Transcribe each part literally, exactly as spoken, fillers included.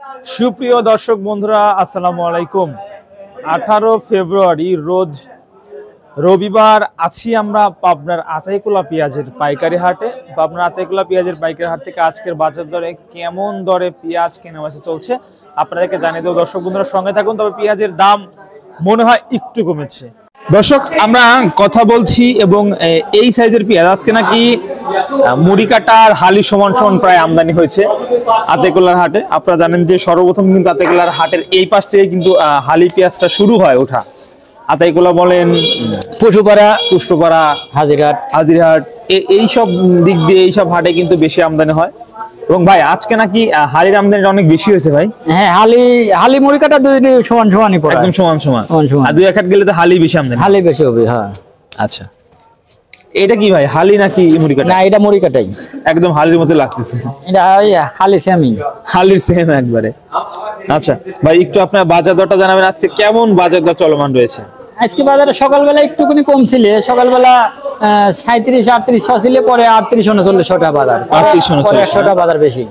সুপ্রিয় দর্শক বন্ধুরা, আসসালামু আলাইকুম। আঠারো ফেব্রুয়ারি রোজ রবিবার আছি আমরা পাবনার আতাইকুলা পেঁয়াজের পাইকারি হাটে। পাবনার আতাইকুলা পেঁয়াজের পাইকারি হাট থেকে আজকের বাজার দরে কেমন দরে পেঁয়াজ কেনাবেচা চলছে আপনাদেরকে জানিয়ে দেবো। দর্শক বন্ধুরা সঙ্গে থাকুন। তবে পেঁয়াজের দাম মনে হয় একটু কমেছে। দর্শক আমরা কথা বলছি এবং এই সাইজের পেঁয়াজ আজকে নাকি মুড়ি কাটা আর হালি সমান সমান প্রায় আমদানি হয়েছে আতাইকুলার হাটে। আপনারা জানেন যে সর্বপ্রথম কিন্তু আতাইকুলার হাটের এই পাশ থেকে কিন্তু হালি পেঁয়াজটা শুরু হয় ওঠা। আতাইকুলা বলেন, পশুপাড়া, পুষ্পপাড়া, হাজিরহাট হাজিরহাট এইসব দিক দিয়ে এইসব হাটে কিন্তু বেশি আমদানি হয়। এবং ভাই আজকে নাকি হালির আমদানিটা অনেক বেশি হয়েছে ভাই। হ্যাঁ, হালি হালি মুড়ি কাটা দুই সমান সমানই পড়ে, একদম সমান সমান সমান। আর দুই এক হাট গেলে তো হালি বেশি আমদানি, হালি বেশি হবে। হ্যাঁ আচ্ছা, এটা কি ভাই হালি নাকি মুড়ি কাটা? না, এটা মুড়ি কাটাই, একদম হালির মতো লাগতেছে। এটা হালি সেমই, হালির সেম একবারে। আচ্ছা ভাই, একটু আপনার বাজার দরটা জানাবেন, আজকে কেমন বাজার দর চলমান রয়েছে? আজকে বাজারে সকালবেলা একটুখানি কম ছিল, সকালবেলা সাঁত্রিশ আটত্রিশ ছিল, পরে আটত্রিশ উনচল্লিশ টাকা বাজার, আটত্রিশ উনচল্লিশ টাকা বাজার বেশি।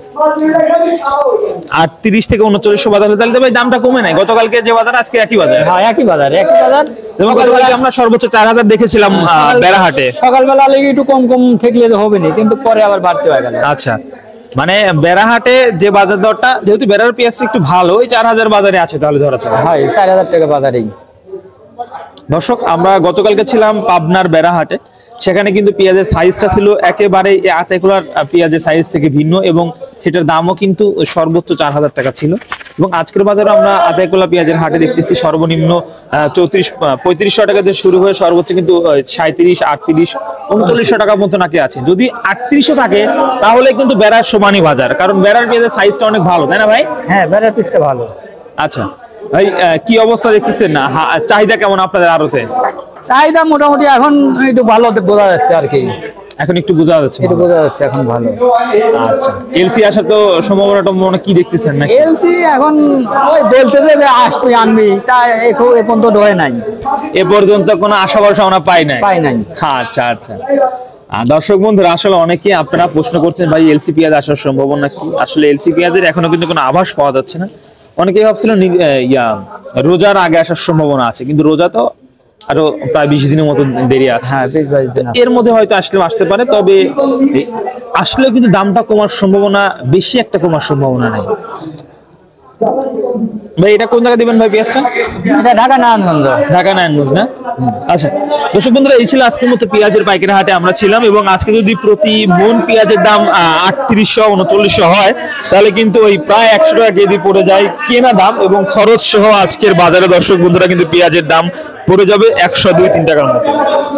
আটত্রিশ থেকে উনচল্লিশশো বাজার হলে তাহলে ভাই দামটা কমে নাই? গতকালকে যে বাজার আজকে একই বাজার? হ্যাঁ একই বাজার, একই বাজার। গতকালকে আমরা সর্বোচ্চ চার হাজার দেখেছিলাম বেড়াহাটে। সকালবেলা লেগে একটু কম কম ঠেকলে হবে না, কিন্তু পরে আবার বাড়তে হয়ে গেল। আচ্ছা, মানে বেড়াহাটে যে বাজার দরটা, যেহেতু বেড়ার পেঁয়াজটা একটু ভালো, ওই চার হাজার বাজারে আছে তাহলে ধরা চলে। হয় চার হাজার টাকা বাজারেই। দর্শক আমরা গতকালকে ছিলাম পাবনার বেড়াহাটে, সেখানে কিন্তু পেঁয়াজের সাইজটা ছিল একেবারে আতাইকুলার পেঁয়াজের সাইজ থেকে ভিন্ন এবং সেটার দামও কিন্তু সর্বোচ্চ চার হাজার টাকা ছিল। এবং আজকের বাজারে আমরা আতাইকুলা পেঁয়াজের হাটে দেখতেছি সর্বনিম্ন চৌত্রিশ পঁয়ত্রিশশো টাকা দিয়ে শুরু হয়ে সর্বোচ্চ কিন্তু সাঁত্রিশ আটত্রিশ উনচল্লিশশো টাকার মতো নাকি আছে। যদি আটত্রিশশো থাকে তাহলে কিন্তু বেড়ার সমানই বাজার, কারণ বেড়ার পেঁয়াজের সাইজটা অনেক ভালো, তাই না ভাই? হ্যাঁ, বেড়ার পিসটা ভালো। আচ্ছা ভাই, কি অবস্থা দেখতেছেন না, চাহিদা কেমন আপনাদের আড়তে? চাহিদা মোটামুটি এখন একটু ভালো বোঝা যাচ্ছে আর কি, এখন একটু বোঝা যাচ্ছে, একটু বোঝা যাচ্ছে এখন ভালো। আচ্ছা, এলসি আসার তো সম্ভাবনাটা মনে কি দেখতেছেন না? এলসি এখন ওই বলতে যে আসবি আনবি, তা এখন এ পর্যন্ত ডয় নাই, এ পর্যন্ত কোনো আশা ভরসা আমরা পাই নাই পাই নাই আচ্ছা আচ্ছা। দর্শক বন্ধুরা, আসলে অনেকে আপনারা প্রশ্ন করছেন ভাই এলসি পেঁয়াজ আসার সম্ভাবনা কি? আসলে এলসি পেঁয়াজের এখনো কিন্তু কোনো আভাস পাওয়া যাচ্ছে না। অনেকেই ভাবছিল ইয়া রোজার আগে আসার সম্ভাবনা আছে, কিন্তু রোজা তো আরো প্রায় বিশ দিনের মতো দেরি আছে। এর মধ্যে হয়তো আসলে আসতে পারে, তবে আসলেও কিন্তু দামটা কমার সম্ভাবনা বেশি, একটা কমার সম্ভাবনা নাই। ভাই এটা কোন জায়গা দিবেন ভাই পেঁয়াজটা? এটা ঢাকা নারায়ণগঞ্জ। ঢাকা নারায়ণগঞ্জ না? আচ্ছা দর্শক বন্ধুরা, এই ছিল আজকের মতো পেঁয়াজের পাইকারি হাটে আমরা ছিলাম। এবং আজকে যদি প্রতি মন পেঁয়াজের দাম আটত্রিশশো উনচল্লিশশো হয় তাহলে কিন্তু ওই প্রায় একশো টাকা কেজি পড়ে যায় কেনা দাম, এবং খরচ সহ আজকের বাজারে দর্শক বন্ধুরা কিন্তু পেঁয়াজের দাম পড়ে যাবে একশো দুই তিন টাকার মতো।